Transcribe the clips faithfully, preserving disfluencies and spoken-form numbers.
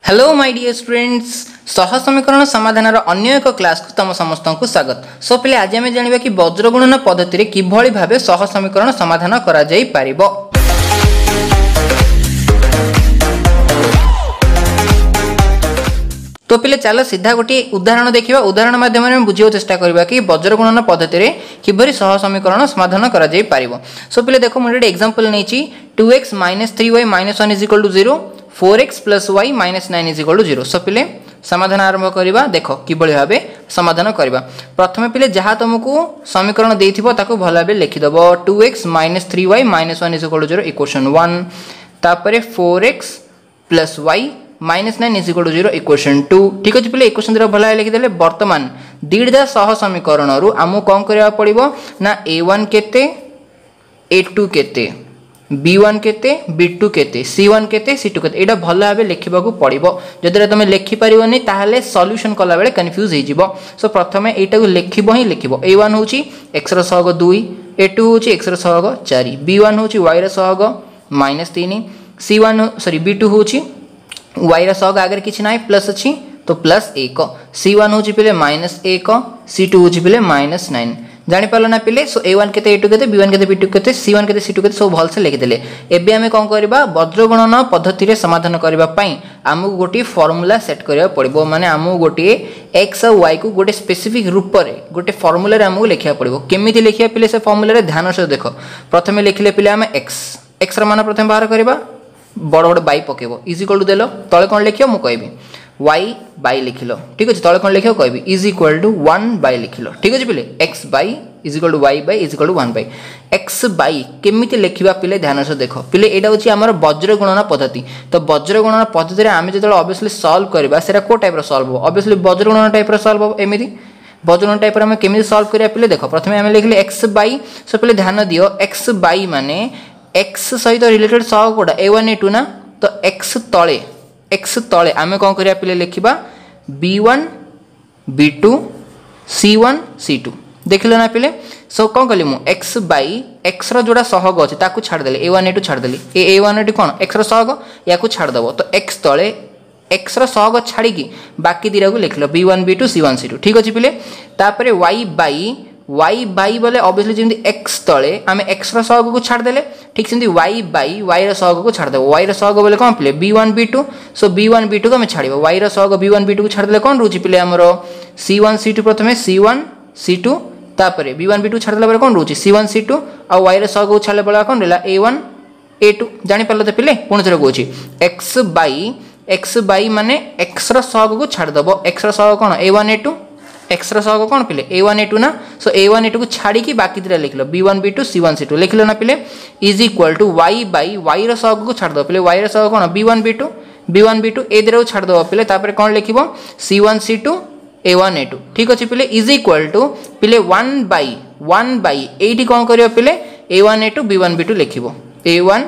Hello my dear students, सह समीकरण समाधान अन्य एक क्लास को तुम समस्त को स्वागत। सो पहले आज आम जाना कि वज्रगुणन पद्धति किभली भाव सह समीकरण समाधान करा जाई पारिबो। तो पहले चलो सीधा गोटे उदाहरण देखा। उदाहरण माध्यम बुझे चेष्टा करबा कि वज्रगुणन पद्धति किभली सह समीकरण समाधान करा जाई पारिबो। सो पहले देखो मुझे एग्जांपल नहीं two x minus three y minus one is equal to zero four x plus y minus nine is equal to zero. So पहले समाधान आरंभ करवा। देख किभली भाव समाधान करवा। प्रथम पहले जहाँ तुमको समीकरण देथिबो ताको भल भाव लिखिदेव। Two x minus three y minus one is equal to zero equation one. तापर four x plus y minus nine is equal to zero equation two. ठीक अच्छे पहले इक्वेशन जीरो भल लिखिदे। बर्तमान दीटा सह समीकरण आमको कौन करने पड़ो ना ए वन केते ए टू केते बी वन केते बी टू केते सी वन केते सी टू केते एटा भल भाव लिखा पड़ो। जदि तुम लिखिपारे ताहले सॉल्यूशन कला बेले कन्फ्यूज हो। सो प्रथम यहाँ लिखब ही लिखब। ए वन हूँ एक्स रहग दुई ए टू हूँ एक्स रहग चार बी वन हूँ वाई रहग माइनस तीन c one sorry b two हूँ वाई सहग आगे किसी ना प्लस अच्छी तो प्लस एक सी वन हूँ पे माइनस एक सी टू हूँ पे माइनस नाइन जापार ना पे। सो ए वन के ए टू के बी वन के बी टू के सी वन के सी टू के सब भलसे लिखिदे। एबे आमे कौन करबा वज्रगुणन पद्धति समाधान करने आमको गोटे फर्मूला सेट करा पड़ो। माने आमको गोटे एक्स और वाई को गोटे स्पेसिफिक रूप में गोटे फर्मूला आमको लिखा पड़ो। केमी लिखा पे से फर्मूला ध्यान सहित देख। प्रथम लिखिले पे आम एक्स एक्स मान प्रथम बाहर करवा बड़ बड़ बाई पकेब इज इक्वल टू देल तले कौन लिख मुझे कहबी वाई बाई लिख लो। ठीक अच्छे तले कौन लिख कहबी is equal to one by लिख लो। ठीक अच्छे पे x by is equal to y by is equal to one by x by केमी लिखा पे ध्यान से देख पे यहाँ हूँ आम वज्रगुणन पद्धति। तो वज्रगुणन पद्धति आम जो ऑब्वियसली सॉल्व करवा से को टाइप सॉल्व हो ऑब्वियसली वज्रगुणन टाइप सॉल्व हो। एमती वज्रगुणन टाइप आम केमी सॉल्व करा पे देख प्रथम आम लिखले एक्स बाई। सो पे ध्यान दियो एक्स बाई माने एक्स सहित रिलेटेड सह कोटा ए वन ए टू ना तो एक्स तले एक्स तले आम कौन करा पे लिखा b one b two c one c two देख लो ना पे। सो कौन कली मु एक्स बाई एक्स रोटा सहग अच्छे ताकू छाड़देली ए वन ए टू छाड़देली a a one a two कौन एक्स सहग या छाड़देव तो एक्स तले एक्स सहग छाड़ी बाकी दीटा को लिख लो b one b two c one c two. ठीक अच्छे पे तापर वाई बाई वाई बाई बोले ऑब्वियसली जमी एक्स तले आम एक्स सहग को छाड़देले ठीक से वाई बाई वाई सहग को छाड़देव वाई सहग बोले कौन पे b one b two. So b one b two को आम छाड़ वाई सहग बी वन बी टू को छाड़देले कौन रोचे पे आमर सी वन सी टू प्रथम सी वन सी टू तापर बी वन बी टू छाड़देला कौन रोचे सी वन सी टू आ वाई सहग को छाड़े बेला कौन रहा ए वन ए टू जापार तो पे पुणी थे कौन एक्स बाई एक्स बाई माने एक्स सहग को छाड़देव एक्स सहग कौन a one a two x सहग कौन पे ए वन ए टू ना। सो ए वन ए टू को छाड़ी बाकी दिटा लिख लो b one b two c one c two लिख लो ना पे is equal to y by y सहग को छाड़देव पे वाई सहग कौन b one b two b one b two ए दिटा को छाड़देव पे तापर कौन लिख c one c two a one a two. ठीक अच्छे पे इज इक्वल टू पे वन बाई वन बाई ये कौन कर पे ए one a two b one b two लिख a one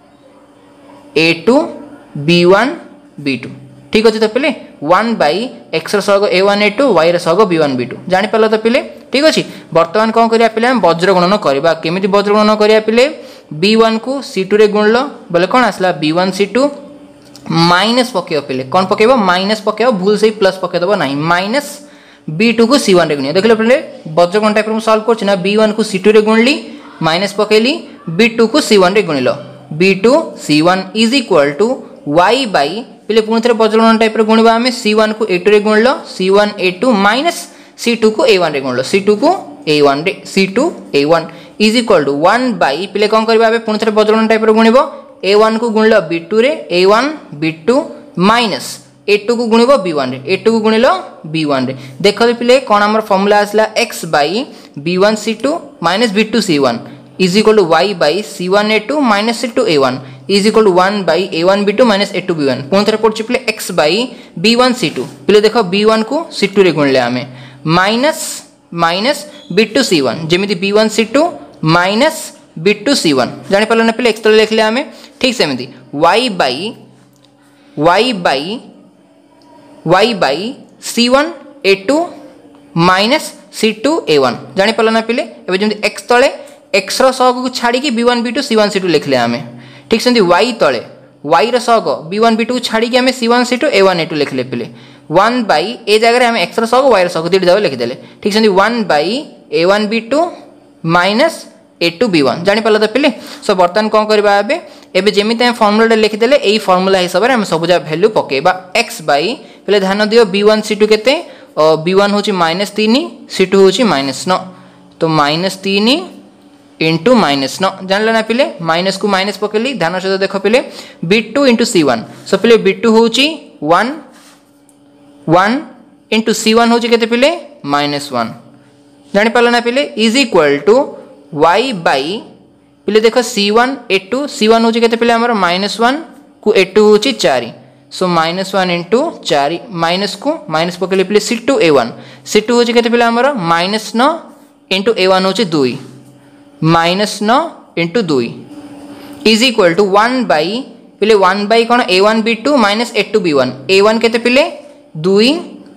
a two b one b two. ठीक अच्छे तो पे वन बाई एक्स सहग a one a two y सहग बी वन बी टू जापार तो पे। ठीक अच्छे बर्तमान कौन करा पे वज्रगुणन करवा केमी वज्रगुणन करा पे बी वन को सी टू रे गुणल बोले कौन आसला b one c two minus पकेब पे कौन पकेब माइनस पकेब भूल से प्लस पकेदेव ना माइनस बी टू को सी वन रे गुण देख लो पे वज्रगुण टाइप में सॉल्व कर बी वन को सी टू रे गुणली माइनस पकेली बी टू को सी वन रे गुणिल b two c one is equal to y by पे पुणी थे वज्रगुण टाइप गुणवा आम सी वन को ए टू रे गुणल c one a two minus c two को ए वन रे गुणल सी टू को ए वन रे c two a one is equal to one by पे कौन करवा पुणी थे वज्रगुण टाइप गुणव ए वन को गुणल बी टू रे a one b two minus a two को गुणव बी वन रे ए टू को गुणिल बी वन रे देख पे कौन आम फर्मूला आसला x by b one c two minus b two c one is equal to y by c one a two minus c two a one is equal to one by a one b two minus a two b one पुणी थे पड़े पे x by b one c two पे देख B one को c two रे गुणले आम minus minus b two c one जमी b one c two minus b two c one जापार ना पे एक्स तले लिखले आम ठीक सेमती y by y by y by c one a two minus c two a one जापार ना पे जमी एक्स तले एक्स सहग को छाड़ी b one b two c one c two लिखले आम ठीक से वाई तले y रो सग बी वन बी टू छाड़ी के हमें c one c two a one a two लिखले पिले वन बाई ए जगह हम x रो सग y रो सग दुईटा जाक लिखिदेले ठीक से one by a one b two minus a two b one जानी पाला तो पिले सो बर्तमान कौन करबा एबे एबे जेमिति हम फार्मूला लेखिदेले एई फार्मूला हिसाब रे हम सबुजा वैल्यू पकेबा x बाई पहले ध्यान दियो बी वन सी टू केते बी वन होची माइनस तीन सी टू होची माइनस नौ तो माइनस तीन इंटू माइनस नौ जानल ना पिले माइनस को माइनस पकेली ध्यान सहित देख पिले b two into c one so पिले बी टू होची one one into c one होची केते पिले माइनस वन जानी पाला ना पिले is equal to y by पिले देखो c one a two c one होची केते पिले हमर माइनस वन को ए टू होची चार सो माइनस वन इंटू चार माइनस को माइनस पकेले पिले c two a one c two होची केते पिले हमर माइनस नौ इंटू ए वन होची दुई माइनस नौ इंटू दुई is equal to one by पिले वन बाई कौन a one b two minus a two b one a one केते पिले दुई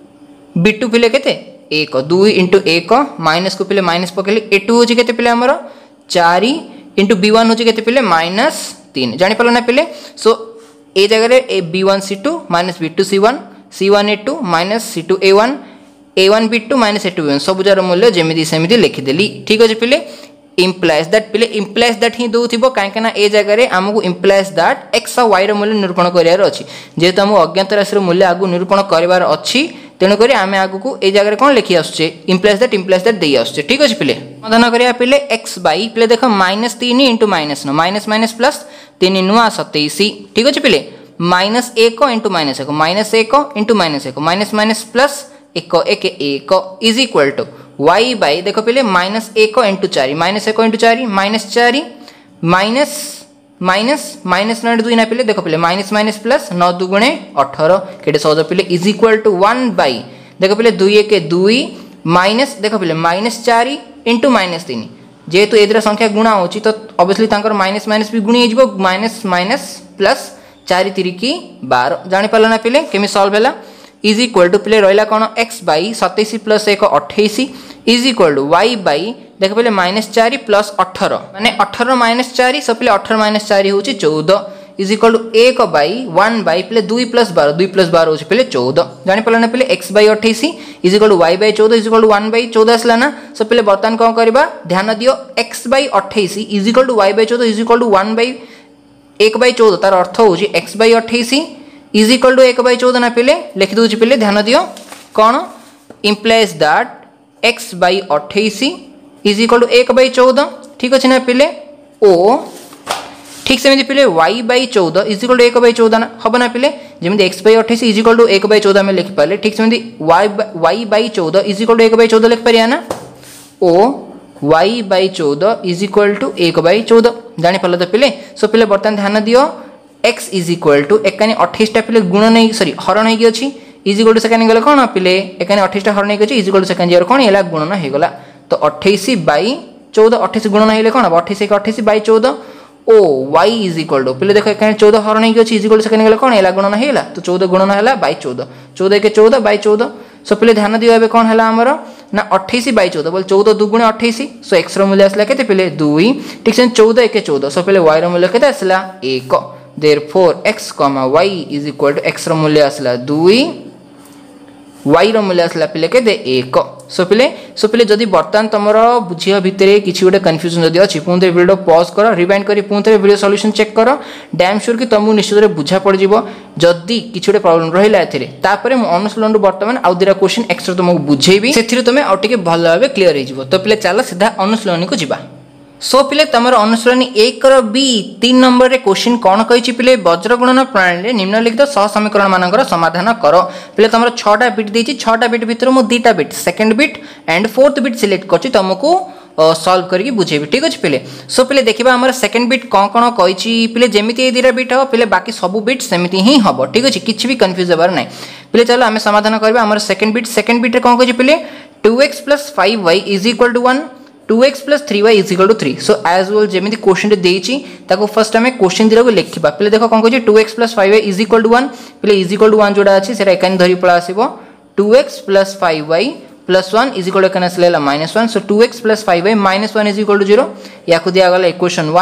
बी टू पिले केते एक दुई इंटू एक माइनस को पिले माइनस पकेले ए टू होची केते पिले हमर चार इंटू बी वन होची केते पिले माइनस तीन जानी पालो ना पिले सो ए जगह ए b one c two minus b two c one c one a two minus c two a one a one b two minus a two b one सबुजार मूल्य जेमिति सेमिति लिखिदेली ठीक अछि पिले इम्प्लाइज दैट पिले इम्प्लाइज दैट ही दउथिबो काहे ना ए जगह रे हमकु इम्प्लाइज दैट x और y रो मूल्य निरूपण करियार अछि जेतु हम अज्ञात राशि रो मूल्य आगु निरूपण करिवार अछि तेणु करी आमे आगु को ए जगह रे कोन लिखि आछे इम्प्लाइज दैट इम्प्लाइज दैट देई आछे ठीक अछि पिले समाधान करिया पिले x बाई पिले देखो माइनस तीन इंटू माइनस नौ माइनस माइनस प्लस तीन नुआ सत्ताईस ठीक अछि पिले माइनस एक इंटू माइनस एक माइनस एक इंटू माइनस एक माइनस माइनस प्लस एक एक एक is equal to y by देखो पिले माइनस एक इंटू चार माइनस एक इंटू चार माइनस चार माइनस माइनस माइनस नौ दुई ना पिले देखो पिले माइनस माइनस प्लस नौ दुगुणे अठारह केटे सहज पिले is equal to one by देखो पिले दुई एक दुई माइनस देखो पिले माइनस चार इंटू माइनस तीन जेहेतु एदर संख्या गुणा होची तो ऑब्वियसली तांकर माइनस माइनस भी गुणी हो माइनस माइनस प्लस चार तिरिकी बारह जानी पाला ना पिले केमी सॉल्व हैला इज इक्वल टू पिले रहिला कोन x बाई सत्ताईस प्लस एक अट्ठाईस is equal to y by देख पिले माइनस चार प्लस अठारह माने अठारह माइनस चार सब पिले अठारह माइनस चार होची चौदह इज इक्वल टू एक बाई वन बाई पिले दुई प्लस बारह दुई प्लस बारह होची पिले चौदह जानी पाला ना पिले x बाई अट्ठाईस is equal to y by चौदह is equal to one by चौदह आसला ना सब पिले बर्तमान कोन करबा ध्यान दियो x बाई अट्ठाईस is equal to y by चौदह is equal to one by एक बाई चौदह तार अर्थ होची x बाई अट्ठाईस इज इक्वल टू एक बाई चौदह ना पिले लिखि दउची पिले ध्यान दियो कौन इम्प्लाइज दैट x बाई अट्ठाईस इज इक्वल टू एक बाई चौदह ठीक अच्छे ना पिले ओ ठीक से पिले y बाई चौदह इज इक्वल टू एक बाई चौदह ना हम ना पिले जमी x बाई अट्ठाईस इज इक्वल टू एक बाई चौदह में लिखि पारे ठीक से y y बाई चौदह इज इक्वल टू एक बाई चौदह लिख पारिया ना ओ y बाई चौदह इज इक्वल टू एक बाई चौदह जानी पाल तो पिले सो पिले बर्तमान ध्यान दियो x इज इक्वल टू एकानी अट्ठाईस टा पिले गुण नहीं सॉरी हरण नहीं अच्छी इज इक्वल टू सेकेंड गले कौन पिले एकानी अट्ठाईस टा हरण नहीं अच्छी is equal to second year कौन है गुणन हो गला तो अट्ठाईस बाई चौदह अट्ठाईस गुणन होले कौन अट्ठाईस एक अट्ठाईस बाई चौदह ओ y इज इक्वल टू पिले देखो एकानी चौदह हरण नहीं अच्छी इज इक्वल टू सेकेंड गले कौन है गुणन हो गला तो चौदह गुणन है बाई चौदह चौदह एक चौदह बाई चौदह सो पिले ध्यान दियो एबे कौन है आमर ना अट्ठाईस बाई चौदह बोल चौदह दुगुणे अट्ठाईस सो एक्स रो मूल्य आसला केते पिले दुई ठीक से चौदह एक चौदह सो पिले y रो मूल्य केते आसला एक therefore x comma y is equal to x रो मूल्य आसला दुई y रो मूल्य आसला पिले केते एक सो पिले सो पिले जदी बर्तमान तमरो बुझिया भितरे किछि गोटे कंफ्यूजन जदी अछि पुनते वीडियो पॉज करो रिवाइंड करी पुनते वीडियो सॉल्यूशन चेक करो डैम श्योर कि तमु निश्चित रे बुझा पड़ जिवो जदी किछि गोटे प्रॉब्लम रहिला एथिरे तापरे मु अनुसलन बर्तमान आउ दिरा क्वेश्चन एक्स्ट्रा तुमको बुझेबी सेथिरे तमे और टिके भल भाबे क्लियर हे जिवो तो पिले चला सीधा अनुसलन को जिबा सो पिले तमर अनुसरणी एक रो बी तीन नंबर रे क्वेश्चन कौन कहि पिले वज्र गुणन प्रणाली रे निम्नलिखित सह समीकरण मानकर समाधान करो पिले तमर छटा बिट देछि छटा बिट भितर मु दुटा bit second bit and fourth bit select करछि तुमको सॉल्व करके बुझेबी ठीक अछि पिले सो पिले देखिबा हमर सेकंड बिट कोन कोन कहिछि पिले जेमिति ए दिरा बिट हो पिले बाकी सब बिट सेमिति ही हबो ठीक अछि किछि भी कंफ्यूज होबार नै पिले चलो हमें समाधान करबा हमर सेकंड बिट सेकंड बिट रे कोन कहिछि पिले two x plus five y is equal to one two x plus three y is equal to three so as well जेमिति क्वेश्चन देछि ताको फर्स्ट हमें क्वेश्चन दिरा को लिखिबा पिले देखो कोन कहिछि two x plus five y is equal to one पिले इज इक्वल टू वन जोडा अछि सेटा एकानी धरि पळा आसीबो two x plus five y plus one is equal to एकानी आसलेला minus one so two x plus five y minus one is equal to zero याको दिया गला इक्वेशन वन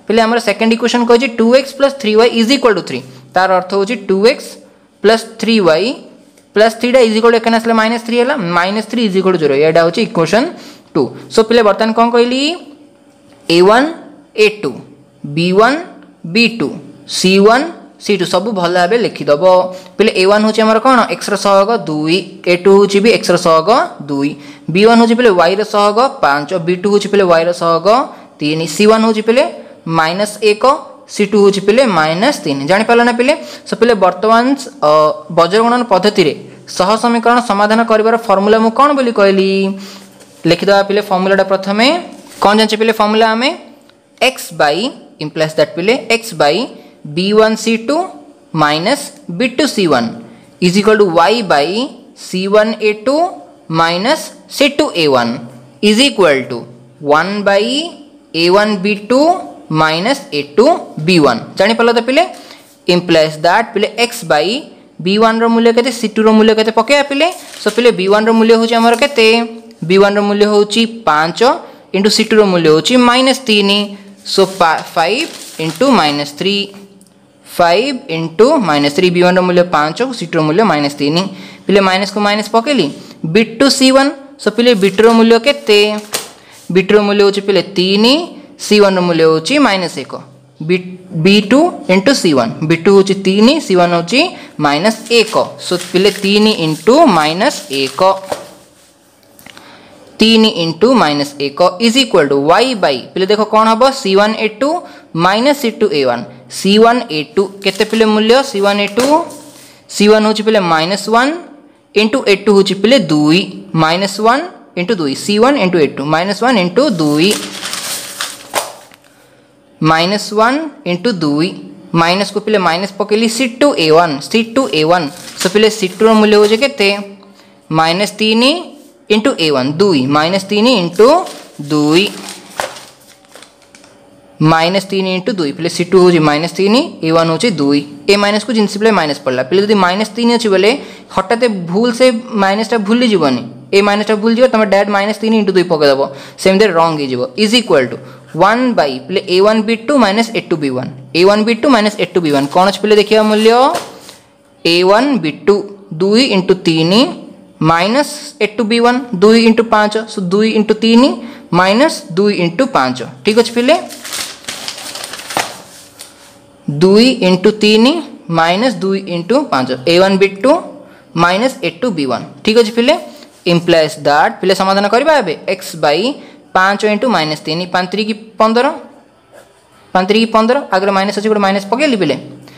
पिले हमर सेकंड इक्वेशन कहछि two x plus three y is equal to three तार अर्थ होछि two x plus three y plus three is equal to एकन आसले माइनस थ्री हैला minus three is equal to zero एटा होछि इक्वेशन टू सो पिले बर्तन कोन कहली a one a two b one b two c one c two सब भल भाव लिखि दबो पिले ए वन होछि हमर कोन x रो सहग टू ए टू होछि भी x रो सहग टू बी वन होछि पिले y रो सहग पाँच बी टू होछि पिले y रो सहग तीन सी वन होछि पिले माइनस एक सी टू होछि पिले माइनस तीन जानि पालो ना पिले सो पिले वर्तमान बज्र गणन पद्धति रे सह समीकरण समाधान करिवार फार्मूला मु कोन बोली कहली लिखि दबा पिले फार्मूलाटा प्रथमे कोन जानि पिले फार्मूला हमें x बाय implies that पिले x by b one c two minus b two c one is equal to y by c one a two minus c two a one is equal to one by a one b two minus a two b one जानि पल्ला तो पिले implies that पिले x by b one रो मूल्य केते सी to रो मूल्य केते पके पिले सो पिले बी वन रो मूल्य होची हमर केते बी वन रो मूल्य होची पाँच into सी टू रो मूल्य होची माइनस तीन so five into minus three five into minus three b one रो मूल्य पाँच सी टू रो मूल्य माइनस तीन पिले माइनस को माइनस पकेली b two c one so पिले बी टू रो मूल्य केते बी टू रो मूल्य होची पिले तीन सी वन रो मूल्य होची माइनस एक b two into c one b two होची तीन सी वन होची माइनस एक सो पिले तीन into माइनस एक तीन इंटू माइनस एक is equal to y by पिले देखो कौन हम c one a two minus c two a one c one a two केते पिले मूल्य c one a two c one होची पिले minus one into a two होची पिले दुई माइनस वन इंटू दुई c one into a two minus one into दुई माइनस वन इंटू दुई माइनस को पिले minus पकेली C two a one c two a one so पिले सी टू मूल्य होचे केते माइनस तीन इंटू ए वन दुई माइनस तीन इंटू दुई माइनस तीन इंटू दुई पिले सी टू होची माइनस तीन ए वन होची दुई ए माइनस को जिनसी पिले माइनस पड़ला पिले जदि माइनस तीन अछि बोले हठात भूल से माइनस टा भूली जीवनी ए माइनस टा भूल जीव तमे डायरेक्ट माइनस तीन इंटू दुई पके दबो सेम दे रॉन्ग हे जीवो is equal to one by पिले a one b two minus a two b one a one b two minus a two b one कोन अछि पिले देखिया मूल्य ए वन बी टू दुई इंटू तीन minus a two b one दुई into पाँच सो दुई इंटू तीन माइनस दुई इंटू पाँच ठीक अच्छे पिले दुई इंटू तीन माइनस दुई इंटू पाँच a one b two minus a two b one ठीक अच्छे पिले इम्प्लाइज दैट पिले समाधान करबा एबे x बाई पाँच इंटू माइनस तीन पाँच की पंद्रह पाँच की पंद्रह आगे माइनस अच्छे गोटे माइनस पकेली पिले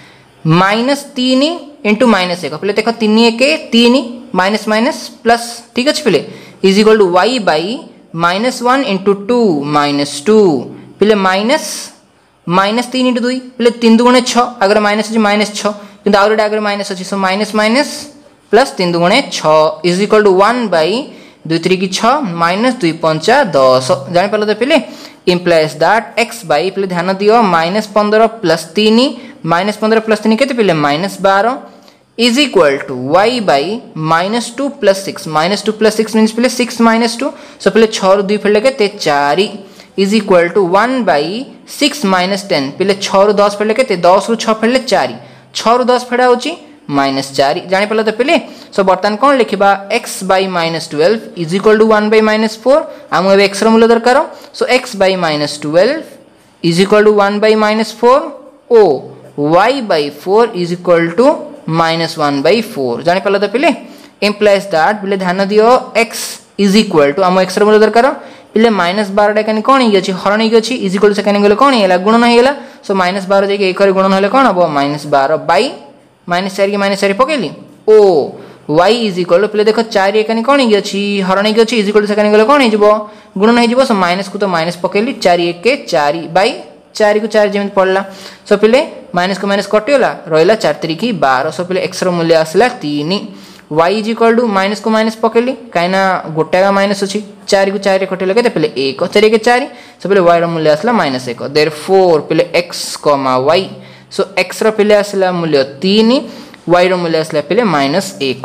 माइनस तीन इंटू माइनस एक पिले देख तीन एक तीन माइनस माइनस प्लस ठीक अच्छे पिले is equal to y by minus one into two minus two पिले माइनस माइनस तीन इंटू दुई पिले तीन दुगुणे छ अगर माइनस अच्छी माइनस छ कि आगे आगे माइनस अच्छी सो माइनस माइनस प्लस तीन दुगुणे छ is equal to one by दुई थ्री की छ माइनस दुई पंचा दस जापार तो पिले इम्प्लाइज दैट एक्स बाई पिले ध्यान दियो माइनस पंद्रह प्लस तीन माइनस पंद्रह प्लस तीन के पिले माइनस बारह is equal to y by minus two plus six minus two plus six means पिले सिक्स माइनस टू सो पिले छ रु दुई फेले के चार is equal to one by six minus ten पिले छ रु दस फेले के दस रु छ फेले चार छ रु दस फेड़ा होची माइनस चार जापार तो पिले सो बर्तमान कौन लिखा x by minus twelve is equal to one by minus four आम ए एक्स मूल्य दरकार so x by minus twelve is equal to one by minus four ओ y by four is equal to minus one by four जापार तो पिले implies that पिले ध्यान दियो एक्स इज इक्वल टू आम एक्स मूल्य दरकार पिले माइनस बारह कहीं कौन हो हरण होगी इज इक्वल टू कहीं गले कौन है गुणन होगा सो माइनस बारह जाकि एक गुणन हेल्ले कौन हम माइनस बारह बाई माइनस चार की माइनस चार पकेली ओ वाई इज इक्वल पे देख चार एकानी कौन होगी हरण होगी इज इक्वल टू से गले कौन हो गुणन हो सो माइनस को तो माइनस पकेली चार एक चार बाई चार को चार जमी पड़ला सो पिले माइनस को माइनस कटिगला रहा चार तरीक बारह सो पिले एक्स रूल्य आसला तीन y is equal to minus को माइनस पकेली कहीं गोटा माइनस अच्छी चार को चार कटिगला के पिले एक चार एक चार सो पिले वाई रूल्य आसला माइनस एक देर फोर पिले x comma y so x रो पिले आसला मूल्य तीन वाई रो मूल्य आसला पिले माइनस एक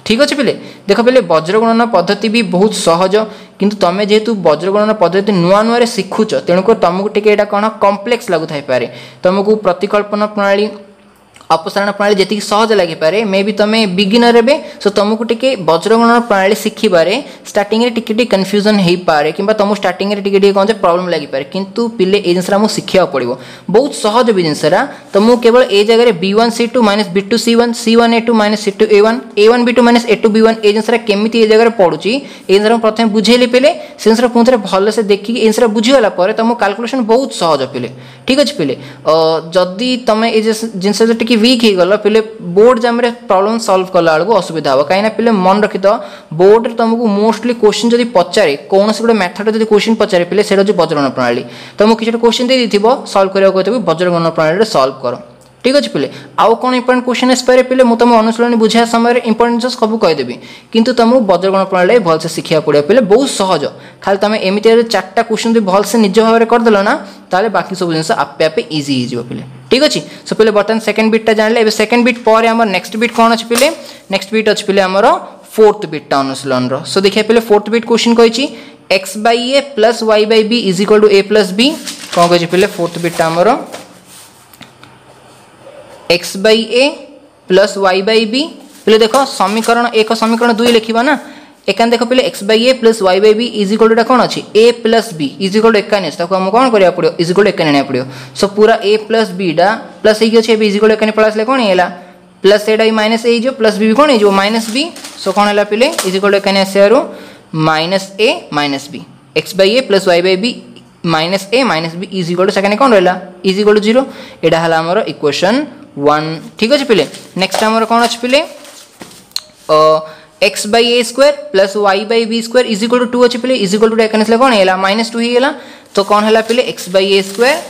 ठीक अच्छे पिले देख पिले वज्र गणना पद्धति भी बहुत सहज किंतु तुम जेहेतु वज्र गणना पद्धति नुआ नुआ शिखुच तेणुक तुमको टिके कौन कम्प्लेक्स लगुथाई पारे तुमको प्रतिकल्पना प्रणाली अपसारण प्रणाली जी सहज लगे पारे मे भी तुम बिगिनर हे सो तुमको टिके वज्र गणना प्रणाली शिखिबारे स्टार्टिंग रे टिके टिके कन्फ्यूजन हो पारे कि तुमको स्टार्टिंग रे टिके टिके कौन प्रॉब्लम लगी पारे किंतु पिले ए जिनसा आमको शिखा पड़ो बहुत सहज भी जिनसा तुमको केवल ए जगह b one c two minus b two c one c one a two minus c two a one a one b two minus a two b one a जिनसा केमी ए जगह पड़ुची ए जिनसा प्रथम बुझेली पिले से जिनसा पुणी भल से देखिए जिनसा बुझीगला तुमको कैलकुलेशन बहुत सहज पिले ठीक अच्छे पिले जदि तुम ये जिनस टी वीक हो गल पिले बोर्ड जाम प्रॉब्लम सॉल्व कला बेलू असुविधा हम कहीं पिले मन रखी तो बोर्ड तुमको मोस्टली क्वेश्चन जब पचारे कौन से गोटे मेथड जब क्वेश्चन पचारे पिले से वज्रगणना प्रणाली तुमको किसी क्वेश्चन दे सॉल्व करने को वज्रगणना प्रणाली सॉल्व कर ठीक अच्छे पिले आउ कौन इंपोर्टेंट क्वेश्चन आसपे पिले मुझे तुम अनुशीलन बुझा समय इंपोर्टेंट सब कहीदेवी किंतु तुमको वज्रगणना प्रणाली भलसे शिखा पड़े पिले बहुत सहज खाली तुम एमती चार्टा क्वेश्चन जो भलसे निज भाव में करदेल ना ताले बाकी सब जिन आपे आपे इजी हो पिले ठीक अच्छे सो पिले बर्तमान सेकंड बिटा जानले एबे सेकंड बिट पर आमर नेक्स्ट बिट कौन अच्छे पिले नेक्स्ट बिट अच्छे पिले आमर फोर्थ बिटा अनुशीलन रो सो देखिए पिले फोर्थ बिट क्वेश्चन कही x by a plus y by b is equal to a plus b कौन कही पिले फोर्थ बिटा आमर x by a plus y by b पिले देख समीकरण एक समीकरण दुई लिखा ना एकान देख पिले x by a plus y by b is equal to कौन अच्छी a plus b is equal to एकान आमको कौन करा पड़ो इज इक्वल टू एकान आने पड़ो सो पूरा ए प्लस बी डा प्लस हो अच्छे इज इक्वल टू एकान प्लस कौन है plus iota minus a plus b कौन हो माइनस बी सो कौन है पिले इज इक्वल टू एकान आसारू minus a minus b x by a plus y by b minus a minus b is equal to second कौन रहा इज इक्वल टू जीरो यहाँ है आमर इक्वेशन वन ठीक अच्छे पिले नेक्स्ट आमर कौन अच्छे पिले x by a square plus y by b square is equal to two अच्छे पिले इज इक्वल टू एकान कौन है माइनस टू ही तो कौन है पिले x by a square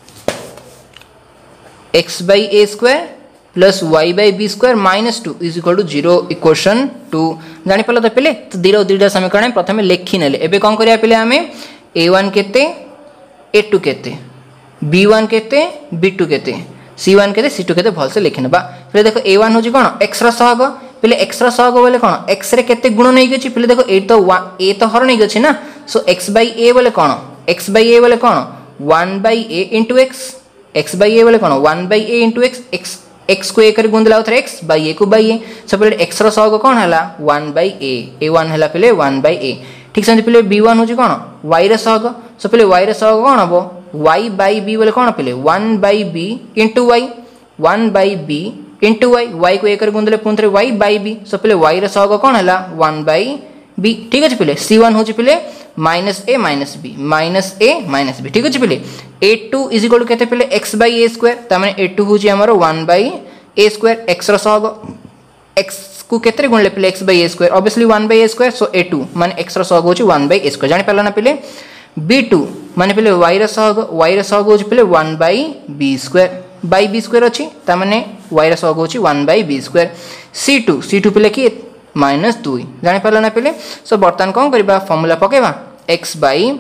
x by a square plus y by b square minus two is equal to zero equation two जापार तो पिले तो दीर दुईटा समीकरण प्रथम लिखी ने एवं कौन करा पिले आम ए वन केते ए टू केते बी वन केते बी टू केते सी वन के सी टू के भलसे लिखी ना फिर देखो ए वन हूँ कौन एक्स रग पिले एक्स रग बोले कौन एक्स रे केते गुण नहीं अच्छी पिले देखो ए तो ए तो हर नहीं अच्छी ना सो एक्स बै ए बोले कौन एक्स बै ए बोले कौन one by a into x x by a बोले कौन one by a into x x x को एक गुण देला एक्स बै ए को बै ए सो पिले एक्स रग कौन है one by A a one है पिले वन बै ए ठीक से पिले बी वन हूँ कौन वाई रग सो पिले वाई रग कौन हम वाई बाई बी बोले कौन पिले one by b into y one by b into y y को एक गुण देले पुणी वाई बाई बी सो पिले वाई रग कौन है वन बाई बी ठीक अच्छे पिले सी वन हूँ पिले minus a minus b minus a minus b ठीक अच्छे पिले a two is equal to के पिले एक्स बाई ए स्क्वायर तमें ए टू हूँ आमर one by a square x रग एक्स को केते गुण ले पिले x by a square obviously one by a square so a two माने एक्स रग हूँ वन बाई ए स्क्वायर जानी पारा ना पिले बी टू माने पिले वाई रग वाई रग हूँ पिले one by b square by b square अच्छी ताने वाई रग हूँ one by b square c two c two पिले किए माइनस दुई जानी पारा ना पिले सो बर्तमान कौन करवा फर्मूला पकेबा x by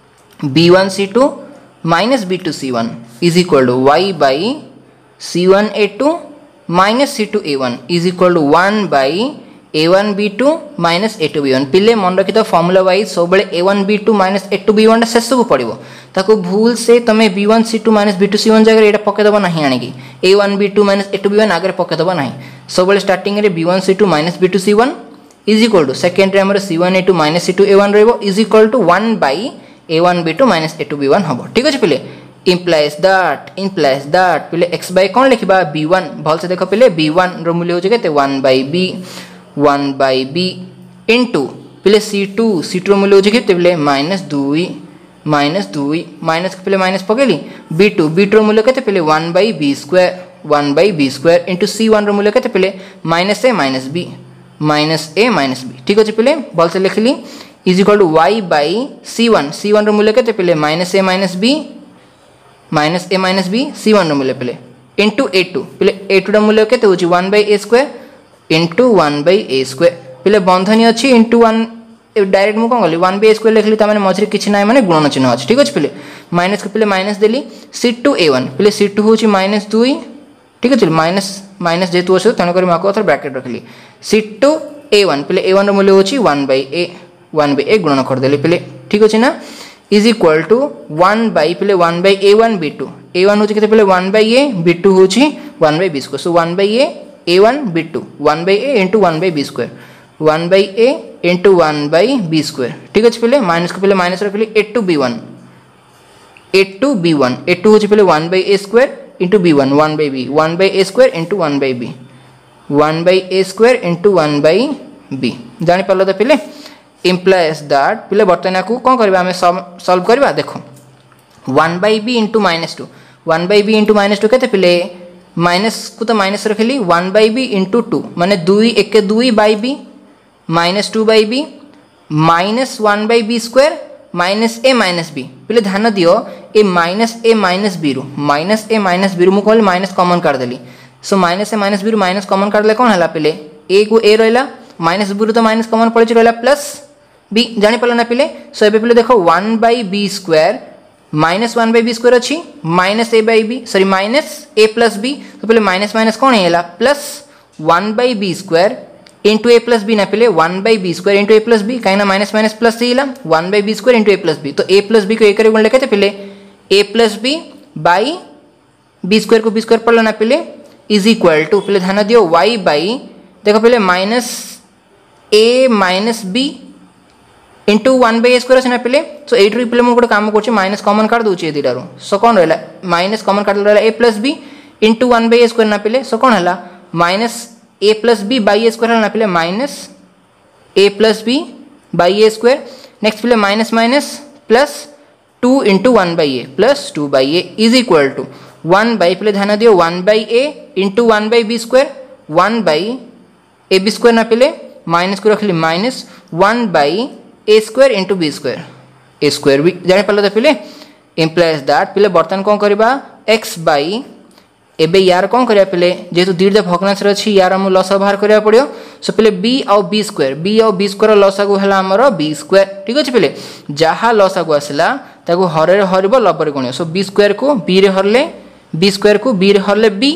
b one c two minus b two c one is equal to y by c one a two minus c two a one is equal to one by a one b two minus a two b one पिले मन रखी तो formula wise सब a one b two minus a two b one शेष को पड़ो ताको भूल से तुम b one c two minus b two c one जगह यहाँ पकईदेव ना आणिकी a one b two minus a two b one आगे पकईदेव ना सब स्टार्टिंग में b one c two minus b two c one is equal to second आम c one a two minus c two a one रज equal to one by a one b two minus a two b one हम ठीक अच्छे पिले implies that implies that पिले x by कौन लिखा b one भल से देख पिले बी वन रूल्य हो के one by b one by b into पिले सी टू सी टू मूल्य हो पिले माइनस दुई माइनस दुई माइनस पिले माइनस पकेली बी टू बी टू मूल्य के पिले one by b square one by b square into c one रूल्य के पिले minus a minus b minus a minus b ठीक अच्छे पिले भल से लिखली is equal to y by c one c one रूल्य के पिले minus a minus b minus a minus b c one मूल्य पिले इंटू ए टू पिले ए टू मूल्य के one by a square into one by a square पिले बंधनी अच्छी इंटू वन डायरेक्ट मुझे कौन कली वन बाई ए स्क्वायर लिखली तमें मझे किसी ना मैंने गुणन चिन्ह अच्छे ठीक अच्छे पिले माइनस के पिले माइनस देली सी टू ए वन पिले सी टू हूँ माइनस दुई ठीक अच्छे माइनस माइनस जेहेतु अच्छे तेणुक ब्राकेट रखिली सी टू ए वन पिले ए वन मूल्य होची one by a one by a गुणन करदेली पिले ठीक अछि ना is equal to one by पिले one by a one b two a one होची केते पिले one by a b two होची one by b square so one by a a one b two one by a into one by b square one by a into one by b square ठीक अछि पिले minus को पिले minus रखली a two b one a two b one a two होची पिले one by a square into b one one by b one by a square into one by b one by a square into one by b जानी पालो तो पिले implies that पिले बर्तन को कौन करबा हमें सॉल्व करबा देखो one by b into minus two one by b into minus two केते पिले माइनस को तो माइनस रखली one by b into two माने दुई एक दुई by b minus two by b minus one by b square minus a minus b पिले ध्यान दियो a minus a minus b रु माइनस ए माइनस बी रु मु कहली माइनस कॉमन कर देली so minus a minus b रु माइनस कॉमन कर देले कोन हला पिले ए को ए रहला माइनस बी रु तो माइनस कॉमन पड़छि रहला प्लस बी जानि पड़ला ना पिले सो एबे पिले देखो one by b square minus one by b square अच्छी minus a by b sorry minus a plus b तो पहले माइनस माइनस कौन है plus one by b square into a plus b ना पहले one by b square into a plus b कहीं ना minus minus plus थी one by b square into a plus b तो ए प्लस बी को एक गुण लेके पहले a plus b by b square को बी स्क्वायर पढ़ला ना पहले इज इक्वल टू पहले ध्यान दियो वाई बाई देखो पहले minus a minus b into one by a square अच्छे ना पहले सो एट रु पहले मुझे काम कर माइनस कॉमन कर दूसरी दुटारू सो कौन रहा माइनस कॉमन कर रहा a plus b into one by a square ना पहले सो कौन है minus a plus b by a square ना पहले minus a plus b by a square next पहले minus minus plus two into one by a plus two by a is equal to one by पहले ध्यान दियो one by a into one by b square one by a b square ना पहले minus को रखली minus one by a square into b square a square भी जाने पाले तो पिले इम्प्लाइज दैट पिले बर्तन कौन करबा एक्स बाई एबे यार कौन करिया पिले जेतु दीर्घ भग्नांश रछि यार हम लसा बाहर करिया पड़ियो सो पिले बी और बी स्क्वायर बी और बी स्क्वायर लसा को हला हमर बी स्क्वायर ठीक अछि पिले जहा लसा को आसला ताको हरे हरिबो लबर गुणियो सो बी स्क्वायर को बी रे हरले बी स्क्वायर को बी रे हरले बी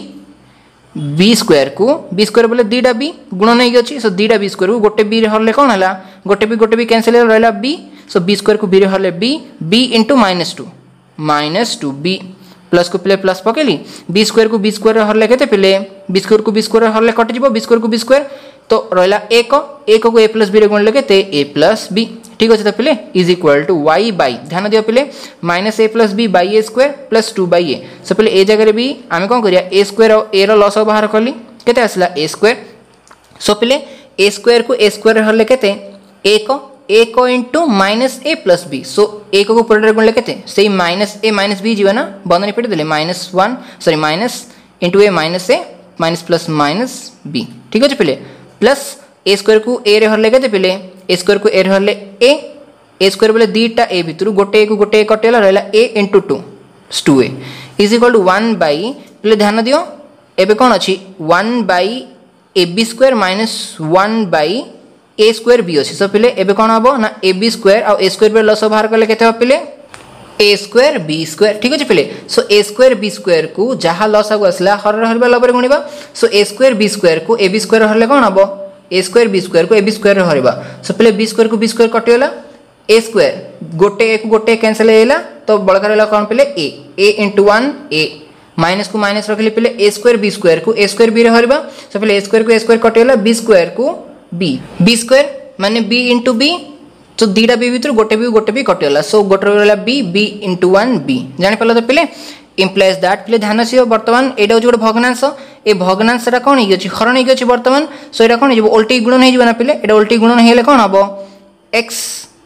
बी स्क्वायर को बी स्क्वायर बोले दीटा बी गुण नहीं अच्छी सो दीटा बी स्क्वायर को गोटे बी हरले कौन है गोटे बी गोटे बी कैंसिल रहा बी सो बी स्क्वायर को बी हरले b b into minus two minus two b plus को पिले प्लस पकेली बी स्क्वायर को बी स्क्वायर हरले केते पिले बी स्क्वायर को बी स्क्वायर हरले कटि जिवो बी स्क्वायर को बी स्क्वायर तो रहा एक एक को ए प्लस बी रे गुण लेके ए प्लस बी ठीक अच्छे तो पिले is equal to y by ध्यान दियो पिले minus a plus b by a square plus two by a so पिले ए जगह भी आम कौन करिया ए स्क्वायर और ए रो लस बाहर कली केते आसला ए स्क्वायर सो पिले ए स्क्वायर को ए स्क्वायर हरले केते एक एक into minus a plus b so एक को पूरा गुण लेके से माइनस ए माइनस बी जीवा ना बंधनी पेट देले minus one sorry minus into a minus a minus plus minus b ठीक अच्छे पिले प्लस ए स्क्वायर को ए रे हरले केते पिले ए स्क्वायर को ए रे हरले ए ए स्क्वायर बोले दीटा ए भितर गोटे को गोटे कटेला रहला a into two two a is equal to one by पिले ध्यान दियो एबे कौन अच्छी one by a b square minus one by a square b अच्छी सो पिले एबे कौन हम ना ए बी स्क्वायर और ए स्क्वायर पर लस बाहर कले केते पिले ए स्क्वायर बी स्क्वायर ठीक अच्छे पिले so a square b square को जहाँ लसा को आसला हर हर लबर गुणवा so a square b square को ए बी स्क्वायर हरले कौन हम ए स्क्वायर बी स्क्वायर को ए बी स्क्वायर हरवा सो पिले बी स्क्वायर को बी स्क्वायर कटिगला ए स्क्वायर गोटे एक गोटे कैंसिल होगा तो बड़का रहा कौन पिले a a into one a minus को माइनस रखले पिले ए स्क्वायर बी स्क्वायर को ए स्क्वायर बी हरवा सो पिले ए स्क्वायर को ए स्क्वायर कटिगला बी स्क्वायर को बी बी स्क्वायर माने बी इंटू बी तो दीटा बी भर गोटे बी गोटे बी कटिगला सो गोटे रहा b b into one b जानी पाल तो पिले इम्प्लाइज दैट पिले ध्यान से बर्तमान यहाँ हूँ गोटे भग्नांश ए भग्नांशटा कौन होगी हरण होगी बर्तमान सो ये कौन हो उल्टी गुणन हो पिले ये उल्टी गुणन होले कौन हम एक्स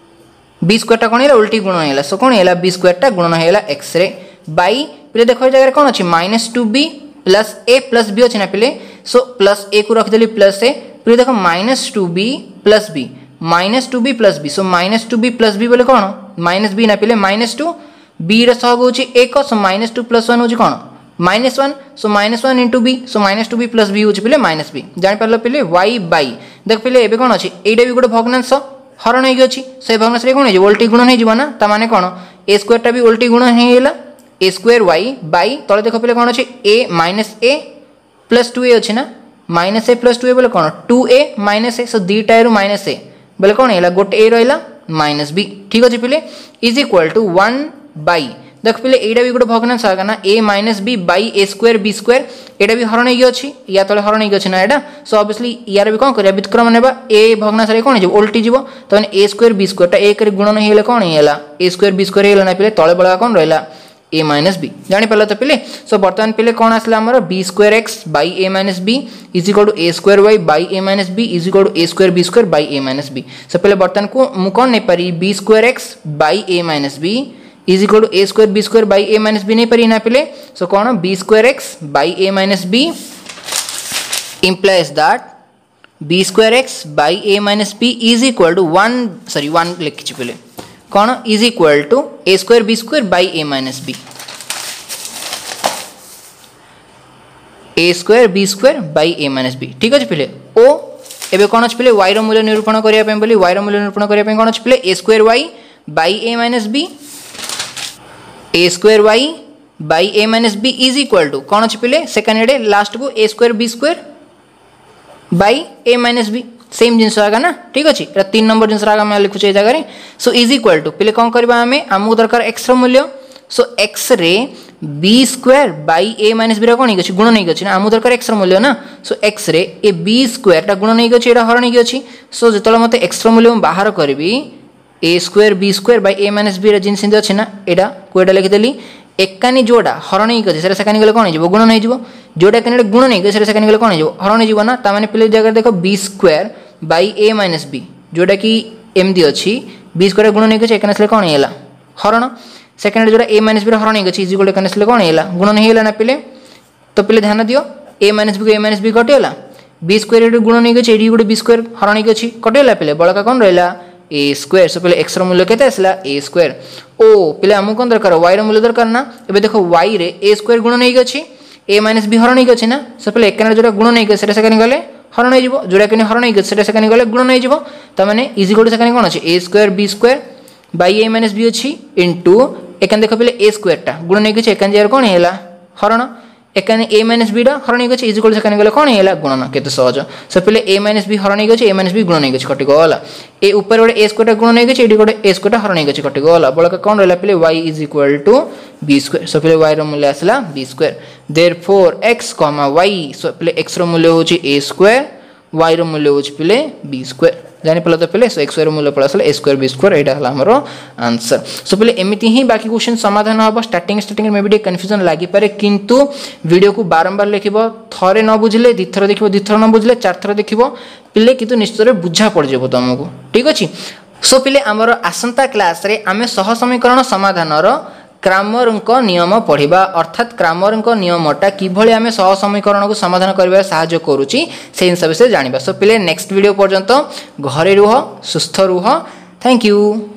बी स्क्वायर कौन है उल्टी गुणन है सो कौन है बी स्क्वायर गुणन है एक्स रे बाई पिले देखो जगह कौन अच्छी minus two b plus a plus b अच्छे ना पिले सो प्लस ए को रखिदेली प्लस ए पिले देखो minus two b plus b minus two b plus b so minus two b plus b बोले कौन माइनस बी ना पिले माइनस टू बी रहग हूँ एक so minus two plus one हूँ कौन minus one so minus one into b so minus two b plus b हूँ पिले माइनस बी जापर पिले वाई बाई देख पिले एबे कौन अच्छी यहाँ भी गोटे भग्नांश हरण होगी से भग्नांश कौन हो उल्टी गुणन हो ताने कौन ए स्क्वायर भी उल्टी गुणन होगा ए स्क्वायर वाई बाई तले देख पिले कौन अच्छे a minus a plus two a अच्छे ना minus a plus two a बोले कौन टू ए माइनस ए सो दुईटा रु माइनस ए बोले कौन है गोटे ए रहा माइनस बी ठीक अच्छे पिले is equal to one by देख पे यहाँ भी गोटे भग्नांश आएगा ना a minus b by a square b square यहाँ भी हरण अच्छी या तले हरण अच्छी ना यहाँ सो ऑब्वियसली यार भी कौन कर व्युत्क्रम ने ए भग्नांश कौन हो उल्टी जीव तो ए स्क्वायर बी स्क्वायर एक गुणन हो कौन है ए स्क्वायर बी स्क्वायर है पे तले बड़ा कौन रहा ए माइनस बी जापर तो पे सो बर्तमान पे कौन आसला आमर b square x by a minus b is equal to a square y by a minus b is equal to a square b square by a minus b so पे बर्तमान को मुझे कौन नहीं पारी b square x by a minus b is equal to a square b square by a minus b नहीं पारी ना पे सो कौन b square x by a minus B implies that b square x by a minus b is equal to one sorry one लिखी पे कौन is equal to a square b square by a minus b a square b square by a minus b ठीक अच्छे पे ओ एबे कौन अच्छे पे y रो मूल्य निरूपण करिया पे बोली y रो मूल्य निरूपण करिया पे कौन अच्छे पे a square y by a minus b a square y by a minus b is equal to कौन अच्छे पे सेकंड एडे लास्ट को a square b square by a minus b same जिनस आगा ना ठीक अच्छे तीन नंबर जिनस आगा मैं लिखुचे जगह सो इज इक्वल टू पे कौन करबा हमें आमको दरकार x रो मूल्य सो x रे b square by a minus b कौन होगी गुण नहीं ना आमको दरकार x रो मूल्य ना सो x रे ए b स्क्वायर टा गुण नहीं गछि एटा हरण नहीं गछि सो जतले मते x रो मूल्य बाहर करबी a square b square by a minus b रे जिनस अछि ना एटा कोएटा लिखि देली एकानी जोड़ा हरण ही गछि सेरा सेकानी गले कोन हो गुण नहीं जीवो जोड़ा कने गुण नहीं गछि सेरा सेकानी गले कोन हो हरण जीवो ना ता माने प्ले जगह देखो b square by a minus b जोड़ा कि एमदी अछि b स्क्वायर गुण नहीं गछि एकाने से कोन हैला हरण सेकंड जोड़ा a माइनस b रे हरण नहीं गछि इज इक्वल एकाने से कोन हैला गुण नहीं हैला ना प्ले तो प्ले ध्यान दियो a माइनस b को a माइनस b कटेला b स्क्वायर रे गुण नहीं गछि एडी गुड b स्क्वायर हरण नहीं गछि कटेला प्ले बळका कोन रहला a स्क्वायर सो पहले x रो मूल्य केते आसला a स्क्वायर ओ पहले हमको कोन दरकार y रो मूल्य दरकार ना एबे देखो y रे a स्क्वायर गुण नहीं गछि a माइनस b हरण नहीं गछि ना सो पहले एकन जोड़ा गुण नहीं गछि सेटा सेकंड गले हरण नहीं जीवो जोड़ा कने हरण नहीं गछि सेटा सेकंड गले गुण नहीं जीवो त माने इज इक्वल टू सेकंड कोन अछि a square b square by a minus b अछि इनटू एकन देखो पहले a स्क्वायर टा गुण नहीं गछि एकन जार कोन हैला हरण एकाने a माइनस b रा हरण नहीं गछि इज इक्वल टू सेकंड गले कोन हैला गुणन केते सहज सो पहले a माइनस b हरण नहीं गछि a माइनस b गुण नहीं गछि कटि गला ए ऊपर गोटे a स्क्वायर गुण नहीं गछि एडी गोटे a स्क्वायर हरण नहीं गछि कटि गला बळका कोन रहला पहले y is equal to b square so पहले y रो मूल्य आसला b square therefore x, y सो पहले x रो मूल्य होछि a स्क्वायर y रो मूल्य होछि पहले b स्क्वायर जानि पले तो पहले सो x स्क्वायर मूल्य पळा a स्क्वायर b स्क्वायर एटा हला हमरो आंसर सो पहले एमिति ही बाकी क्वेश्चन समाधान हबो स्टार्टिंग स्टार्टिंग में भी कंफ्यूजन लागि पारे किंतु वीडियो को बारंबार लिखिबो थरे न बुझले दिथर देखिबो दिथर न बुझले चार थर देखिबो पिले किंतु निश्चय बुझा पड़ जेबो तुमको ठीक अछि सो पिले हमरो आसंता क्लास रे आमे सह समीकरण समाधान रो क्रामर को नियम पढ़िबा अर्थात क्रामर को नियमटा किभଳି आमे सह समीकरण को समाधान करबा सहायता करूची से इन सब से जानिबा सो पिले नेक्स्ट वीडियो पर्यंत घरे रुह सुस्थ रुह थैंक यू।